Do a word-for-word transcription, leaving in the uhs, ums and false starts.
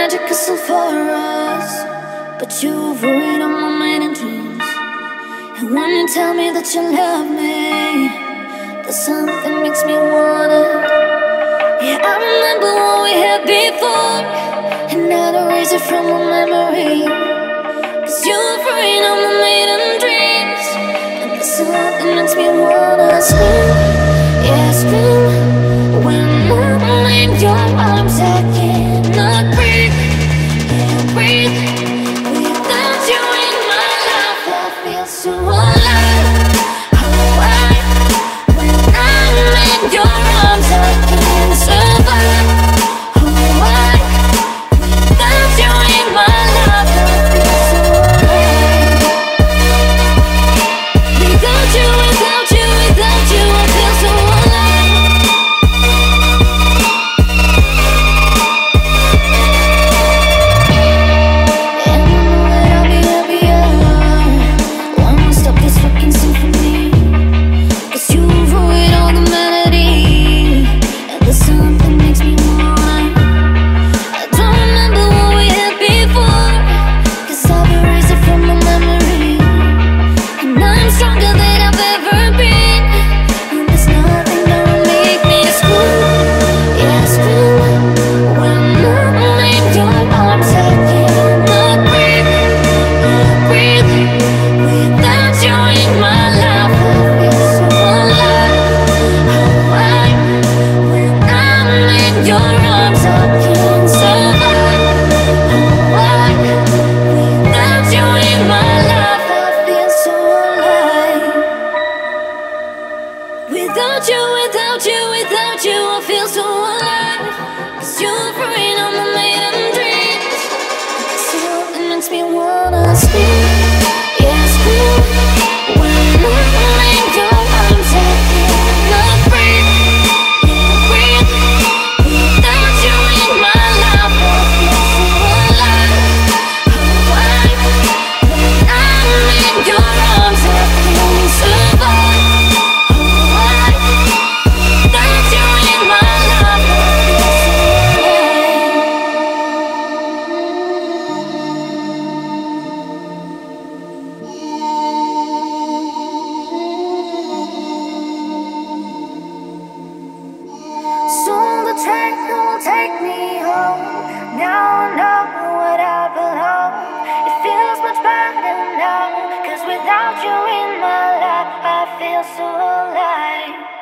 magic is all for us, but you ruined all my mind and dreams. And when you tell me that you love me, there's something makes me wanna. Yeah, I remember what we had before, and now to erase it from my memory. Cause you ruined all my mind and dreams, and there's something makes me wanna scream. Yeah, scream. When I'm in your arms, I cannot breathe. Can't breathe. Without you in my life, I feel so alive. Oh, I, when I'm in your arms, I can't survive. Oh, I, without you in my life, I feel so alive. Without you, without you, without you, I feel so alive. Without you, without you, without you, I feel so alive. Cause you're freeing all my maiden dreams. Something makes me wanna scream. Yeah, scream. When I'm in your arms, I cannot breathe. Can't breathe. Without you in my life, I feel so alive. Oh, I, when I'm in your arms, I can't survive. Take me home. Now I know what I belong. It feels much better now. Cause without you in my life, I feel so alive.